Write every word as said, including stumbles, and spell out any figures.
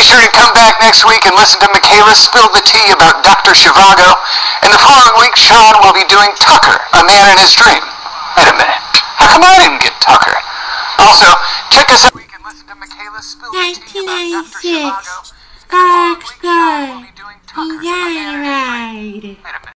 sure to come back next week and listen to Michaela spill the tea about Doctor Zhivago. And the following week, Sean will be doing Tucker, a man in his dream. Wait a minute. How come I didn't get Tucker? Also, check us out. We can listen to Michaela spill the tea about Doctor Zhivago. Star Explorer. You gotta ride. Wait a minute.